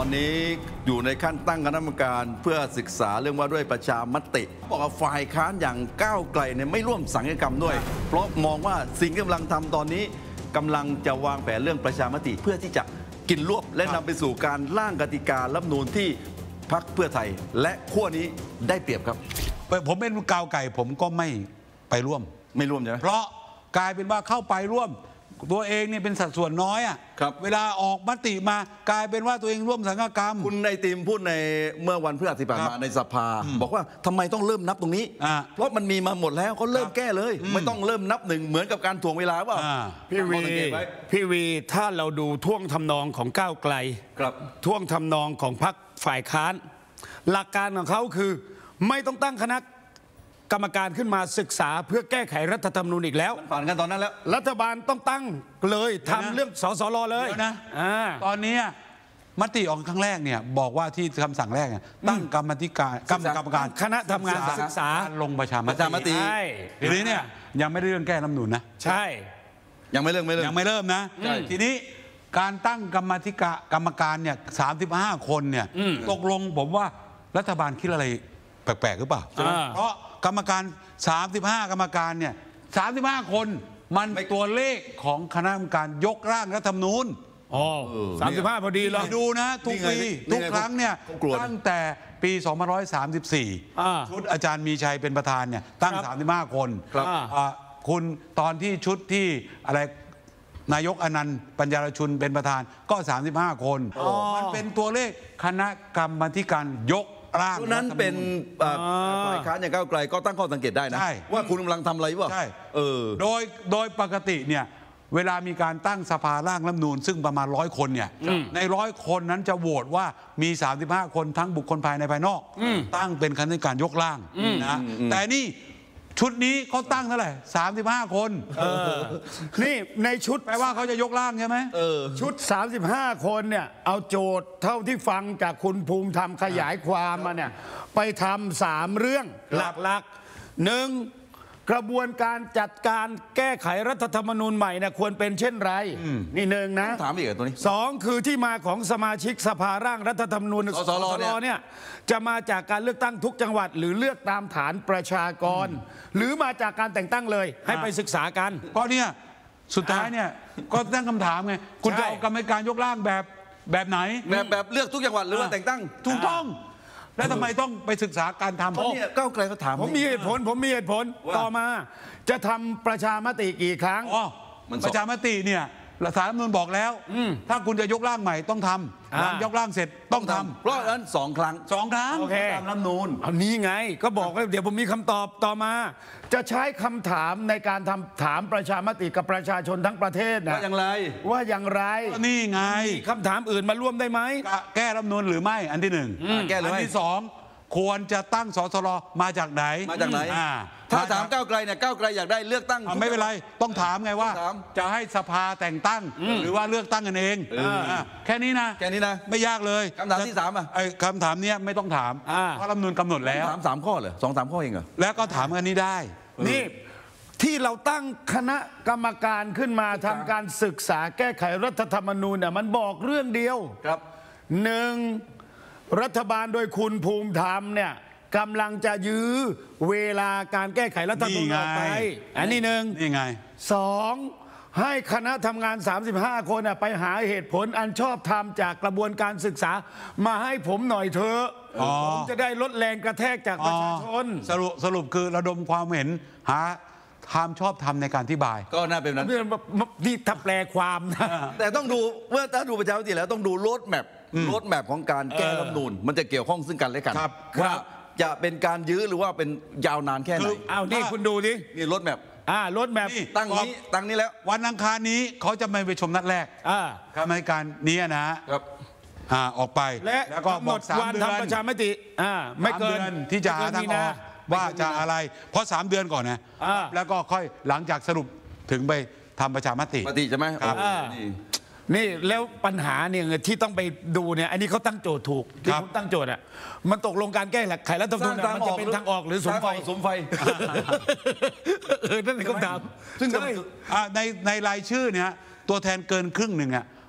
อนนี้อยู่ในขั้นตั้งคณะกรรมการเพื่อศึกษาเรื่องว่าด้วยประชามติบอกว่าฝ่ายค้านอย่างก้าวไกลเนี่ยไม่ร่วมสังคกรรมด้วยเพราะมองว่าสิ่งที่กำลังทำตอนนี้กำลังจะวางแผนเรื่องประชามติเพื่อที่จะกินรวบและนำไปสู่การร่างกติการัฐธรรมนูญที่พรรคเพื่อไทยและขั้วนี้ได้เปรียบครับผมเป็นก้าวไกลผมก็ไม่ไปร่วมใช่ไหมเพราะกลายเป็นว่าเข้าไปร่วมตัวเองเนี่ยเป็นสัดส่วนน้อยอ่ะเวลาออกมติมากลายเป็นว่าตัวเองร่วมสังฆกรรมคุณในทีมพูดในเมื่อวันพฤหัสที่ผ่านมาในสภาบอกว่าทำไมต้องเริ่มนับตรงนี้เพราะมันมีมาหมดแล้วเขาเริ่มแก้เลยไม่ต้องเริ่มนับหนึ่งเหมือนกับการถ่วงเวลาว่าพี่วีถ้าเราดูท่วงทำนองของก้าวไกลท่วงทำนองของพรรคฝ่ายค้านหลักการของเขาคือไม่ต้องตั้งคณะกรรมการขึ้นมาศึกษาเพื่อแก้ไขรัฐธรรมนูญอีกแล้วผ่านกันตอนนั้นแล้วรัฐบาลต้องตั้งเลยทำเรื่องสสรเลยนะตอนนี้มติออกครั้งแรกเนี่ยบอกว่าที่คำสั่งแรกตั้งกรรมการคณะทำงานศึกษาลงประชามติทีนี้เนี่ยยังไม่ได้เรื่องแก้รัฐธรรมนูญนะใช่ยังไม่เริ่มนะทีนี้การตั้งกรรมการเนี่ย35 คนเนี่ยตกลงผมว่ารัฐบาลคิดอะไรแปลกๆหรือเปล่าเพราะกรรมการ35กรรมการเนี่ย35 คนมันตัวเลขของคณะกรรมการยกร่างรัฐธรรมนูญ 35พอดีเลยดูนะทุกปีทุกครั้งเนี่ยตั้งแต่ปี2534ชุดอาจารย์มีชัยเป็นประธานเนี่ยตั้ง35 คนคุณตอนที่ชุดที่อะไรนายกอนันต์ปัญญารชุนเป็นประธานก็35 คนมันเป็นตัวเลขคณะกรรมาธิการยกนั้นเป็นฝ่ายค้านอย่างก้าวไกลก็ตั้งข้อสังเกตได้นะว่าคุณกำลังทำอะไรวะโดยปกติเนี่ยเวลามีการตั้งสภาร่างรัฐธรรมนูญซึ่งประมาณ100 คนเนี่ยใน100 คนนั้นจะโหวตว่ามี35 คนทั้งบุคคลภายในภายนอกตั้งเป็นคณะกรรมการยกร่างนะแต่นี่ชุดนี้เขาตั้งเท่าไหร่35 คนนี่ในชุดแปลว่าเขาจะยกร่างใช่ไหมชุด35 คนเนี่ยเอาโจทย์เท่าที่ฟังจากคุณภูมิธรรมขยายความมาเนี่ยไปทำ3 เรื่องหลักๆ 1. กระบวนการจัดการแก้ไขรัฐธรรมนูญใหม่เนี่ยควรเป็นเช่นไรนี่1นะถามอีกตัวนี้ 2คือที่มาของสมาชิกสภาร่างรัฐธรรมนูญสสรเนี่ยจะมาจากการเลือกตั้งทุกจังหวัดหรือเลือกตามฐานประชากรหรือมาจากการแต่งตั้งเลยให้ไปศึกษากันเพราะเนี่ยสุดท้ายเนี่ยก็ตั้งคำถามไงคุณจะเอากรรมการยกร่างแบบไหนแบบเลือกทุกจังหวัดหรือว่าแต่งตั้งถูกต้องแล้วทำไมต้องไปศึกษาการทำเพราะเนี่ยก้าวไกลเขาถามผมมีเหตุผลต่อมาจะทำประชามติกี่ครั้งประชามติเนี่ยสารรัฐธรรมนูญบอกแล้วถ้าคุณจะยกร่างใหม่ต้องทำหลังยกร่างเสร็จต้องทำเพราะฉะนั้น2 ครั้งโอเคตามรัฐธรรมนูญอันนี้ไงก็บอกว่าเดี๋ยวผมมีคำตอบต่อมาจะใช้คำถามในการถามประชามติกับประชาชนทั้งประเทศนะว่าอย่างไรนี่ไงคำถามอื่นมาร่วมได้ไหมแก้รัฐธรรมนูญหรือไม่อันที่1 แก้หรือไม่อันที่2ควรจะตั้งสสรมาจากไหนถ้าถามก้าวไกลเนี่ยก้าวไกลอยากได้เลือกตั้งไม่เป็นไรต้องถามไงว่าจะให้สภาแต่งตั้งหรือว่าเลือกตั้งกันเองแค่นี้นะไม่ยากเลยคำถามที่3 คำถามนี้ไม่ต้องถามเพราะรัฐธรรมนูญกำหนดแล้วถาม3 ข้อเหรอ2-3 ข้อเองเหรอแล้วก็ถามอันนี้ได้นี่ที่เราตั้งคณะกรรมการขึ้นมาทำการศึกษาแก้ไขรัฐธรรมนูญเนี่ยมันบอกเรื่องเดียวครับ 1. รัฐบาลโดยคุณภูมิธรรมเนี่ยกำลังจะยื้อเวลาการแก้ไขรัฐธรรมนูญออกไปอันนี้1 นี่ไง 2. ให้คณะทำงาน35 คนไปหาเหตุผลอันชอบธรรมจากกระบวนการศึกษามาให้ผมหน่อยเถอะผมจะได้ลดแรงกระแทกจากประชาชนสรุปคือระดมความเห็นหาความชอบธรรมในการอธิบายก็น่าเป็นนั้นนี่ถ้าแปลความนะแต่ต้องดูเมื่อถ้าดูประชามติแล้วต้องดูโรดแมพของการแก้รัฐธรรมนูญมันจะเกี่ยวข้องซึ่งกันและกันว่าจะเป็นการยื้อหรือว่าเป็นยาวนานแค่ไหนนี่คุณดูดินี่โรดแมพตั้งนี้แล้ววันอังคารนี้เขาจะไม่ไปชมนัดแรกกรรมการนี้นะครับออกไปแล้วก็หมดวันทำประชามติไม่เกินที่จะหาทางออกว่าจะอะไรเพราะ3 เดือนก่อนนะแล้วก็ค่อยหลังจากสรุปถึงไปทำประชามติใช่ไหมนี่แล้วปัญหาเนี่ยที่ต้องไปดูเนี่ยอันนี้เขาตั้งโจทย์ถูกที่เขาตั้งโจทย์มันตกลงการแก้ไขรัฐธรรมนูญมันจะเป็นทางออกหรือสมไฟนั่นคือคำถามซึ่งในรายชื่อเนี่ยตัวแทนเกินครึ่งหนึ่ง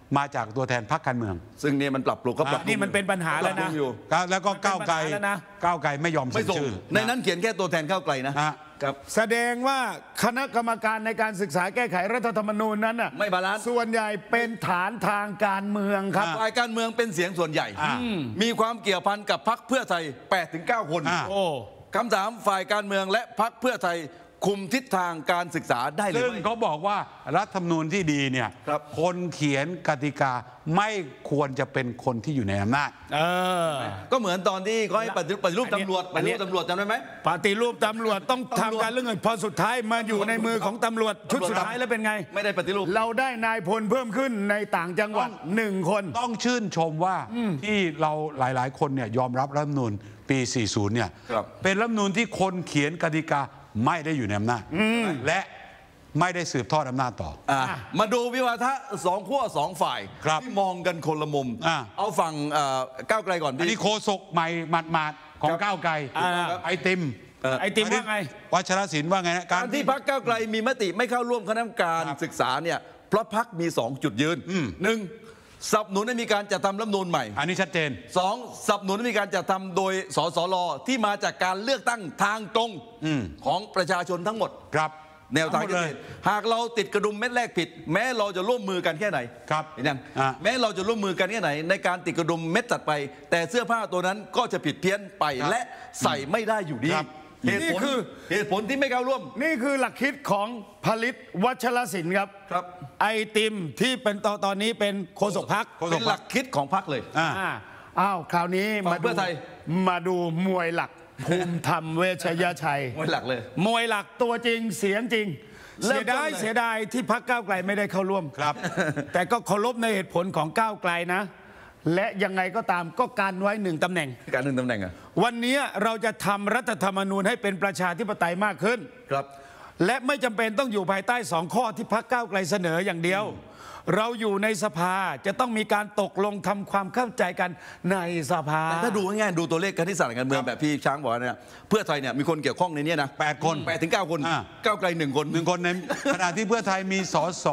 มาจากตัวแทนพรรคการเมืองซึ่งเนี่ยมันปรับปรุงก็ปรับปรุงนี่มันเป็นปัญหาแล้วนะปรับปรุงอยู่แล้วก็ก้าวไกลมันเป็นปัญหาแล้วนะก้าวไกลไม่ยอมไม่เซ็นส่งชื่อในนั้นเขียนแค่ตัวแทนก้าวไกลนะฮะครับแสดงว่าคณะกรรมการในการศึกษาแก้ไขรัฐธรรมนูญนั้นน่ะไม่บาลานซ์ส่วนใหญ่เป็นฐานทางการเมืองครับฝ่ายการเมืองเป็นเสียงส่วนใหญ่ มีความเกี่ยวพันกับพรรคเพื่อไทย 8-9 คนอ่าโอ้คำถามฝ่ายการเมืองและพรรคเพื่อไทยคุมทิศทางการศึกษาได้หรือซึ่งไม่เขาบอกว่ารัฐธรรมนูญที่ดีเนี่ยครับคนเขียนกติกาไม่ควรจะเป็นคนที่อยู่ในอำนาจเออก็เหมือนตอนที่เขาให้ปฏิรูปตำรวจปอันฏินี้รูปตำรวจจำได้ไหมปฏิรูปตำรวจต้องทำการเรื่องเงินพอสุดท้ายมาอยู่ในมือของตำรวจชุดสุดท้ายแล้วเป็นไงไม่ได้ปฏิรูปเราได้นายพลเพิ่มขึ้นในต่างจังหวัด1 คนต้องชื่นชมว่าที่เราหลาย ๆ คนเนี่ยยอมรับรัฐธรรมนูญปี 40 เนี่ยครับเป็นรัฐธรรมนูญที่คนเขียนกติกาไม่ได้อยู่ในอำนาจและไม่ได้สืบทอดอำนาจต่อมาดูวิวาทะสองขั้วสองฝ่ายครับที่มองกันคนละมุมอ่าเอาฝั่งก้าวไกลก่อนอันดีนี้โคศกใหม่หมาดๆของครับก้าวไกลครับไอติมไอติมว่าไงวัชรศิลป์ว่าไงนะการที่พรรคก้าวไกลมีมติไม่เข้าร่วมคณะกรรมการครับศึกษาเนี่ยเพราะพรรคมี 2 จุดยืนหนึ่งสนับสนุนให้มีการจัดทำรัฐธรรมนูญใหม่อันนี้ชัดเจน 2. สนับสนุนให้มีการจัดทำโดยสสรที่มาจากการเลือกตั้งทางตรงของประชาชนทั้งหมดครับแนวทางทั้งหมดที่เลยเห็นหากเราติดกระดุมเม็ดแรกผิด แม้เราจะร่วมมือกันแค่ไหนครับเห็นยังอ่ะแม้เราจะร่วมมือกันแค่ไหน ในการติดกระดุมเม็ดตัดไป แต่เสื้อผ้าตัวนั้นก็จะผิดเพี้ยนไปและใส่ไม่ได้อยู่ดีครับเหตุผลนี่คือเหตุผลที่ไม่เข้าร่วมนี่คือหลักคิดของผลิตวัชรศิลป์ครับครับไอติมที่เป็นตอนนี้เป็นโฆษกพักเป็นหลักคิดของพรรคเลยอ้าวคราวนี้ฝั่งเพื่อไทยมาดูมวยหลัก ภูมิธรรมเวชยชัยไว้หลักเลยมวยหลักตัวจริงเสียงจริงเริ่เสีมยต้นดายเลยเสียดายที่พักก้าวไกลไม่ได้เข้าร่วมครับแต่ก็เคารพในเหตุผลของก้าวไกลนะ และยังไงก็ตามก็การไว้1 ตำแหน่งการหนึ่งตำแหน่งอะวันนี้เราจะทำรัฐธรรมนูญให้เป็นประชาธิปไตยมากขึ้นครับและไม่จำเป็นต้องอยู่ภายใต้2 ข้อที่พรรคก้าวไกลเสนออย่างเดียว เราอยู่ในสภาจะต้องมีการตกลงทำความเข้าใจกันในสภาแต่ถ้าดูง่ายๆดูตัวเลขคณิตศาสตร์การเมืองแบบพี่ช้างบอกเนี่ยเพื่อไทยเนี่ยมีคนเกี่ยวข้องในเนี้นะ 8 คน 8-9 คนอ่าก้าวไกล1 คน 1 คนในขณะที่เพื่อไทยมีสส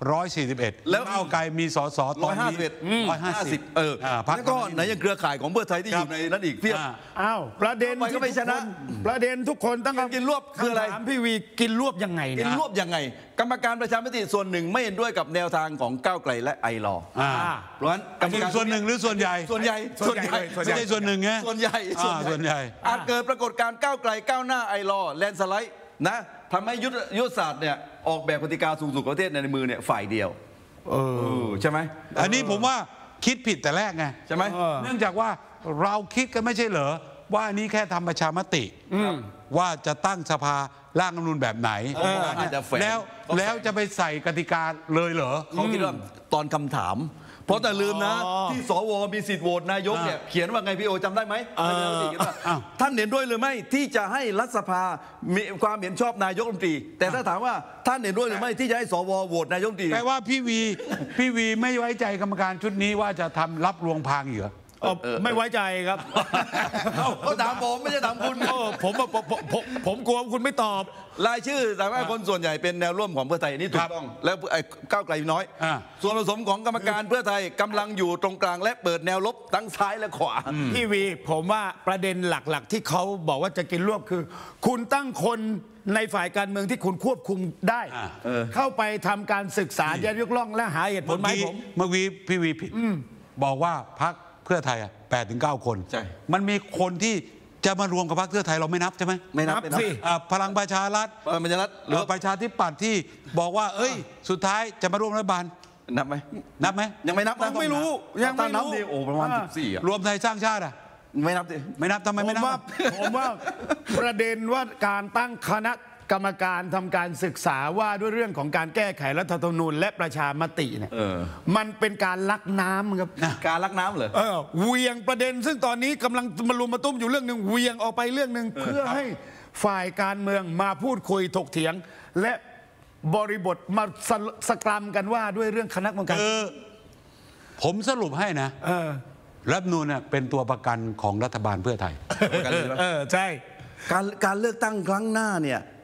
141 แล้วก้าวไกลมีสสตอนนี้ 150 พรรคแล้วก็ไหนยังเครือข่ายของเพื่อไทยที่อยู่ในนั้นอีกเพียบอ้าวประเด็นไปก็ไม่ชนะประเด็นทุกคนตั้งกินรวบคืออะไรถามพี่วีกินรวบยังไงกิเนี่นยรวบยังไง กรรมการประชามติส่วนหนึ่งไม่เห็นด้วยกับแนวทางของก้าวไกลและไอรอว์ เพราะฉะนั้นกรรมการส่วนหนึ่งหรือส่วนใหญ่ส่วนใหญ่ส่วนใหญ่ไม่ใช่ส่วนหนึ่งไงส่วนใหญ่ส่วนใหญ่อาจเกิดปรากฏการณ์ก้าวไกลก้าวหน้าไอรอว์แลนด์สไลด์นะทำให้ยุทธศาสตร์เนี่ยออกแบบกติกาสูงสุดของประเทศในมือเนี่ยฝ่ายเดียวใช่ไหมอันนี้ผมว่าคิดผิดแต่แรกไงใช่ไหมเนื่องจากว่าเราคิดกันไม่ใช่เหรอว่าอันนี้แค่ทำประชามติว่าจะตั้งสภาร่างรัฐธรรมนูญแบบไหนอาจจะแฝงแล้วจะไปใส่กติกาเลยเหรอเขาคิดว่าตอนคำถาม เพราะแต่ลืมนะ ที่สวมีสิทธิ์โหวตนายกเนี่ยเขียนว่าไงพี่โอจำได้ไหมท่านเห็นด้วยหรือไม่ที่จะให้รัฐสภามีความเห็นชอบนายกรัฐมนตรี แต่ถ้าถามว่าท่านเห็นด้วยหรือไม่ที่จะให้สวโหวตนายกรัฐมนตรีแปลว่าพี่วีไม่ไว้ใจกรรมการชุดนี้ว่าจะทำรับลวงพรางเหรอไม่ไว้ใจครับเขาถามผมไม่ใช่ถามคุณผมกลัวคุณไม่ตอบรายชื่อแต่ว่าคนส่วนใหญ่เป็นแนวร่วมของเพื่อไทยนี่ถูกต้อง แล้วก้าวไกลน้อย ส่วนผสมของกรรมการเพื่อไทยกำลังอยู่ตรงกลางและเปิดแนวรบทั้งซ้ายและขวาพี่วีผมว่าประเด็นหลักๆ ที่เขาบอกว่าจะกินรวบคือ คุณตั้งคนในฝ่ายการเมืองที่คุณควบคุมได้ เข้าไปทำการศึกษาแยกยกล่องและหาเหตุผลไหมผมเมื่อกี้พี่วีผิดบอกว่าพรรคเพื่อไทย8-9 คนใช่มันมีคนที่จะมารวมกับพรรคเพื่อไทยเราไม่นับใช่ไหมไม่นับสิพลังประชารัฐมันจะรัฐหรือประชาธิปัตย์ที่บอกว่า เอ้ย สุดท้ายจะมาร่วมรัฐบาลนับไหมนับไหมยังไม่นับนะยังไม่รู้ยังไม่รู้ถ้านับดิโอ้ประมาณ14อ่ะรวมไทยสร้างชาติอ่ะไม่นับดิไม่นับทำไมไม่นับอ่ะผมว่าประเด็นว่าการตั้งคณะกรรมการทำการศึกษาว่าด้วยเรื่องของการแก้ไขรัฐธรรมนูญและประชามติเนี่ยมันเป็นการลักน้ำครับการลักน้ำเหรอเหวียงประเด็นซึ่งตอนนี้กำลังมารุมมาตุ้มอยู่เรื่องหนึ่งเหวียงออกไปเรื่องหนึ่งเพื่อให้ฝ่ายการเมืองมาพูดคุยถกเถียง และบริบทมาสกรัมกันว่าด้วยเรื่องคณะกรรมการผมสรุปให้นะรัฐธรรมนูญเนี่ยเป็นตัวประกันของรัฐบาลเพื่อไทยใช่การเลือกตั้งครั้งหน้าเนี่ย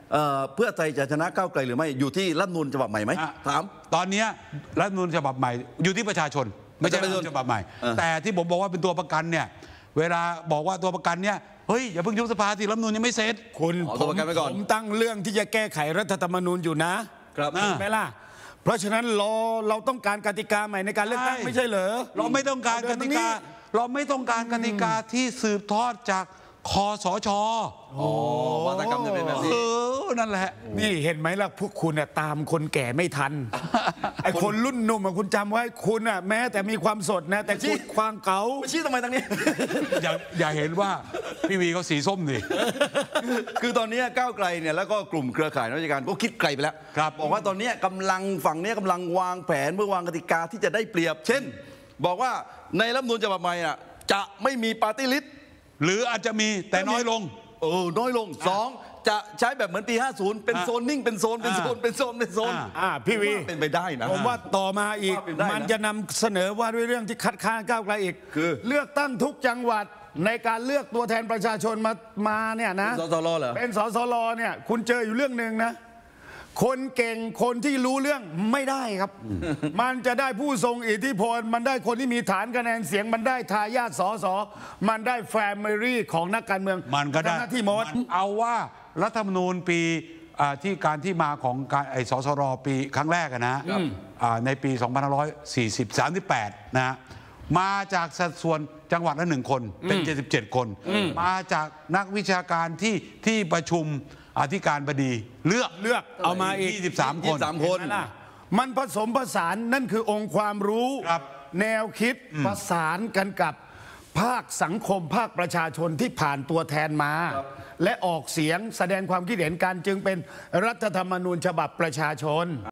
เพื่อไทยจะชนะก้าวไกลหรือไม่อยู่ที่รัฐธรรมนูญฉบับใหม่ไหมถามตอนเนี้ยรัฐธรรมนูญฉบับใหม่อยู่ที่ประชาชนไม่ใช่รัฐธรรมนูญฉบับใหม่แต่ที่ผมบอกว่าเป็นตัวประกันเนี่ยเวลาบอกว่าตัวประกันเนี่ยเฮ้ยอย่าเพิ่งยุบสภาสิรัฐธรรมนูญยังไม่เสร็จคุณเอาตัวประกันไว้ก่อนผมตั้งเรื่องที่จะแก้ไขรัฐธรรมนูญอยู่นะครับ ใช่ไหมล่ะเพราะฉะนั้นเราต้องการกติกาใหม่ในการเลือกตั้งไม่ใช่เหรอเราไม่ต้องการกติกาเราไม่ต้องการกติกาที่สืบทอดจากคสช. วาทกรรมจะเป็นแบบนี้นั่นแหละนี่เห็นไหมล่ะพวกคุณน่ะตามคนแก่ไม่ทัน ไอ้คนรุ่นหนุ่มอะคุณจำไว้คุณน่ะแม้แต่มีความสดนะแต่คุณความเก่าไม่ชี้ทำไมทางนี้อย่าเห็นว่าพี่วีเขาสีส้มดิคือตอนนี้ก้าวไกลเนี่ยแล้วก็กลุ่มเครือข่ายนักวิชาการก็คิดไกลไปแล้วครับบอกว่าตอนนี้กำลังฝั่งนี้กำลังวางแผนเพื่อวางกติกาที่จะได้เปรียบ เช่น บอกว่าในรัฐธรรมนูญฉบับใหม่อ่ะจะไม่มีปาร์ตี้ลิสต์หรืออาจจะมีแต่น้อยลงน้อยลงสองจะใช้แบบเหมือนปี 50 เป็นโซนนิ่งเป็นโซนเป็นโซนเป็นโซนเป็นโซนพี่วีเป็นไปได้นะผมว่าต่อมาอีกว่าเป็นได้นะมันจะนำเสนอว่าด้วยเรื่องที่คัดค้านก้าวไกลอีกคือเลือกตั้งทุกจังหวัดในการเลือกตัวแทนประชาชนมาเนี่ยนะสสรเหรอเป็นสสรเนี่ยคุณเจออยู่เรื่องหนึ่งนะ คนเก่งคนที่รู้เรื่องไม่ได้ครับ มันจะได้ผู้ทรงอิทธิพล มันได้คนที่มีฐานคะแนนเสียง มันได้ทายาทสสมันได้แฟมิลี่ของนักการเมืองมันก็ได้ทำหน้าที่หมดเอาว่ารัฐธรรมนูญปีที่การที่มาของการสสรปีครั้งแรกนะในปี 2538 นะ มาจากสัดส่วนจังหวัดละ1 คนเป็น 77 คน มาจากนักวิชาการที่ประชุมอธิการบดีเลือกเอามาอีก 23 คน 23 คนเห็นไหมล่ะมันผสมผสานนั่นคือองค์ความรู้ครับแนวคิดประสานกันกับภาคสังคมภาคประชาชนที่ผ่านตัวแทนมา และออกเสียงแสดงความคิดเห็นกันจึงเป็นรัฐธรรมนูญฉบับประชาชน